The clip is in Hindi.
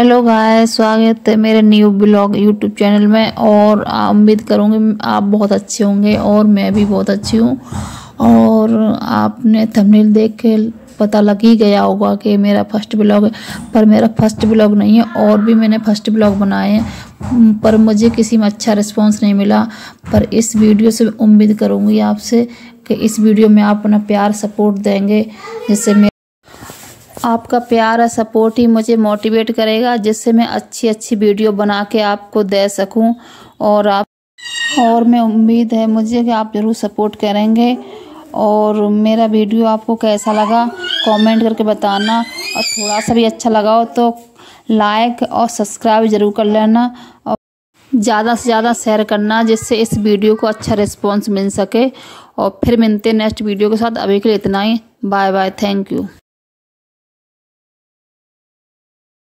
हेलो गाइस, स्वागत है मेरे न्यू ब्लॉग यूट्यूब चैनल में। और उम्मीद करूँगी आप बहुत अच्छे होंगे और मैं भी बहुत अच्छी हूँ। और आपने थंबनेल देख के पता लग ही गया होगा कि मेरा फर्स्ट ब्लॉग है, पर मेरा फर्स्ट ब्लॉग नहीं है। और भी मैंने फर्स्ट ब्लॉग बनाए हैं पर मुझे किसी में अच्छा रिस्पांस नहीं मिला। पर इस वीडियो से उम्मीद करूँगी आपसे कि इस वीडियो में आप अपना प्यार सपोर्ट देंगे, जिससे आपका प्यार और सपोर्ट ही मुझे मोटिवेट करेगा, जिससे मैं अच्छी वीडियो बना के आपको दे सकूं। और मैं उम्मीद है मुझे कि आप ज़रूर सपोर्ट करेंगे। और मेरा वीडियो आपको कैसा लगा कमेंट करके बताना, और थोड़ा सा भी अच्छा लगा हो तो लाइक और सब्सक्राइब ज़रूर कर लेना, और ज़्यादा से ज़्यादा शेयर करना, जिससे इस वीडियो को अच्छा रिस्पॉन्स मिल सके। और फिर मिलते हैं नेक्स्ट वीडियो के साथ। अभी के लिए इतना ही। Bye bye, thank you.